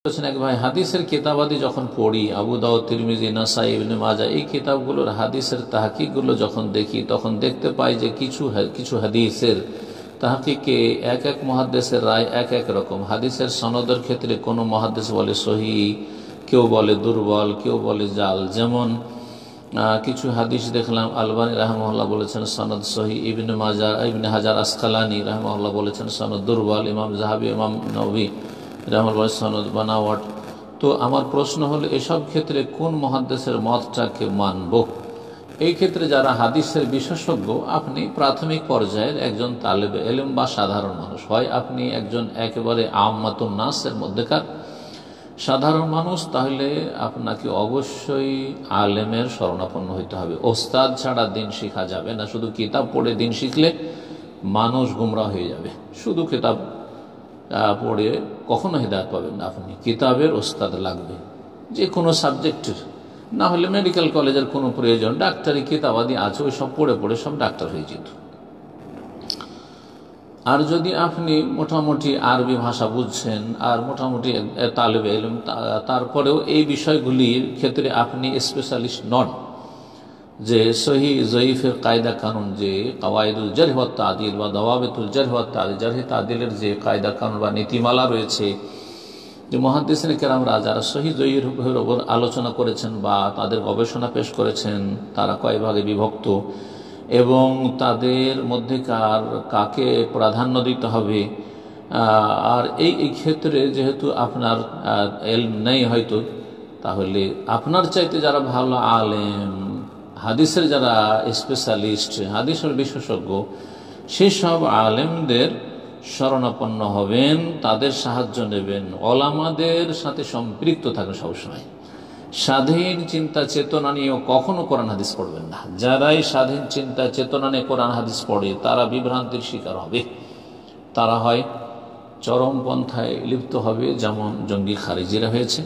এক ভাই, হাদিসের কিতাবাদি যখন পড়ি, আবু দাউদ, তিরমিজি, নাসাই, ইবনে মাজাহ, এই কিতাবগুলোর হাদিসের তাহকিকগুলো যখন দেখি, তখন দেখতে পাই যে কিছু হাদিসের তাহকিকে এক এক মুহাদ্দিসের রায় এক এক রকম। হাদিসের সনদের ক্ষেত্রে কোনো মুহাদ্দিস বলে সহিহ, কেউ বলে দুর্বল, কেউ বলে জাল। যেমন কিছু হাদিস দেখলাম আলবানী রাহমাহুল্লাহ বলেছেন সনদ সহিহ, ইবনে হাজার আসকালানি রাহমাহুল্লাহ বলেছেন সনদ দুর্বল, ইমাম যাহাবি, ইমাম নবী রাহমাহুল্লাহ সনদ বানাওয়াট। তো আমার প্রশ্ন হলো, এসব ক্ষেত্রে কোন মুহাদ্দিসের মতটাকে মানব? এই ক্ষেত্রে যারা হাদিসের বিশেষজ্ঞ, আপনি প্রাথমিক পর্যায়ের একজন তালেবে ইলম বা সাধারণ মানুষ, হয় আপনি একজন একেবারে আম্মাতুন নাসের মধ্যেকার সাধারণ মানুষ, তাহলে আপনাকে অবশ্যই আলেমের শরণাপন্ন হইতে হবে। ওস্তাদ ছাড়া দিন শিখা যাবে না। শুধু কিতাব পড়ে দিন শিখলে মানুষ গুমরাহ হয়ে যাবে। শুধু কিতাব পড়ে কখনো হেদায়েত পাবেন না আপনি। কিতাবের ওস্তাদ লাগবে যে কোনো সাবজেক্টের। না হলে মেডিকেল কলেজের কোনো প্রয়োজন, ডাক্তারি কিতাবাদি আছে, ওই সব পড়ে পড়ে সব ডাক্তার হয়ে যেত। আর যদি আপনি মোটামুটি আরবি ভাষা বুঝছেন আর মোটামুটি তালেবে ইলম, তারপরেও এই বিষয়গুলির ক্ষেত্রে আপনি স্পেশালিস্ট নন, যে সহি জয়ীফের কায়দা কানুন, যে কাওয়াইদুল জারহ ওয়াত তাদিল বা দাওয়াবিতুল জারহ ওয়াত তাদিল, জারহ তাদিলের যে কায়দা কানুন বা নীতিমালা রয়েছে, যে মুহাদ্দিসিন কেরামরা যারা সহি জয়ীফের উপর আলোচনা করেছেন বা তাদের গবেষণা পেশ করেছেন, তারা কয় ভাগে বিভক্ত এবং তাদের মধ্যে কাকে প্রাধান্য দিতে হবে। আর এই ক্ষেত্রে যেহেতু আপনার ইলম নেই হয়তো, তাহলে আপনার চাইতে যারা ভালো আলেম, হাদিসের যারা স্পেশালিস্ট, হাদিসের বিশেষজ্ঞ, সেসব আলেমদের শরণাপন্ন হবেন, তাদের সাহায্য নেবেন, ওলামাদের সাথে সম্পৃক্ত থাকবেন সবসময়। স্বাধীন চিন্তা চেতনা নিয়ে কখনো কোরআন হাদিস পড়বেন না। যারাই স্বাধীন চিন্তা চেতনা নিয়ে কোরআন হাদিস পড়ে, তারা বিভ্রান্তির শিকার হবে। তারা হয় চরমপন্থায় লিপ্ত হবে, যেমন জঙ্গি খারিজিরা হয়েছে,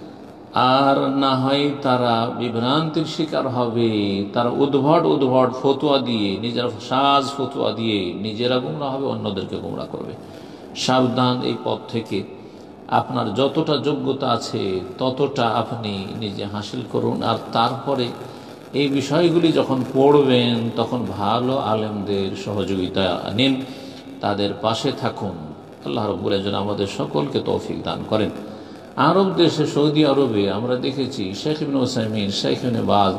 আর না হয় তারা বিভ্রান্তির শিকার হবে। তারা উদ্ভট ফতুয়া দিয়ে, নিজেরা সাজ ফতুয়া দিয়ে নিজেরা গুমরা হবে, অন্যদেরকে গুমরা করবে। সাবধান এই পথ থেকে। আপনার যতটা যোগ্যতা আছে ততটা আপনি নিজে হাসিল করুন, আর তারপরে এই বিষয়গুলি যখন পড়বেন তখন ভালো আলেমদের সহযোগিতা নিন, তাদের পাশে থাকুন। আল্লাহ রাব্বুল আলামিন আমাদের সকলকে তৌফিক দান করেন। আরব দেশে, সৌদি আরবে আমরা দেখেছি শেখ ইবনে উসাইমিন, শেখ ইবনে বাজ,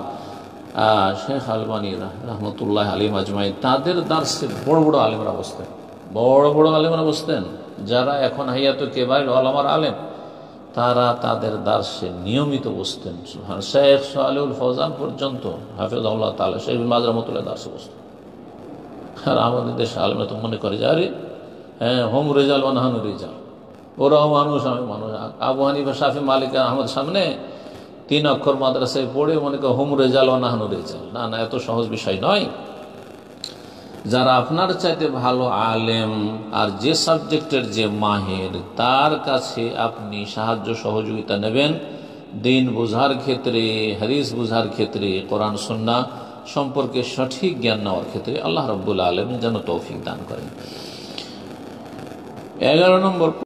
শেখ আলবানী রহমতুল্লাহ আলাইহিম আজমাইন, তাদের দার্সে বড় বড় আলেমরা বসতেন, বড় আলেমরা বসতেন, যারা এখন হায়াতুল কেবারিল উলামার আলেম, তারা তাদের দার্সে নিয়মিত বসতেন। শেখ সালেহুল ফৌজান পর্যন্ত হাফিজাহুল্লাহ তাআলা, শেখ ইবনে বাজ রহমতুল্লাহ দার্সে বসতেন। আর আমাদের দেশে আলেমরা তো মনে করে যে আরে হ্যাঁ, হোম রেজাল ও নাহানু রেজাল, ওরাও মানুষ, আমি মানুষ। আবু হানিফা, শাফি, মালিক আহমদ সামনে 3 অক্ষর মাদ্রাসায় পড়ে মনে করে হোম রেজাল ও নাহানু রেজাল। না, এত সহজ বিষয় নয়। যারা আপনার চাইতে ভালো আলেম আর যে সাবজেক্টের যে মাহের, তার কাছে আপনি সাহায্য সহযোগিতা নেবেন দিন বোঝার ক্ষেত্রে, হাদিস বোঝার ক্ষেত্রে, কোরআন সুন্নাহ সম্পর্কে সঠিক জ্ঞান নেওয়ার ক্ষেত্রে। আল্লাহ রাব্বুল আলামিন যেন তৌফিক দান করেন। 11 নম্বর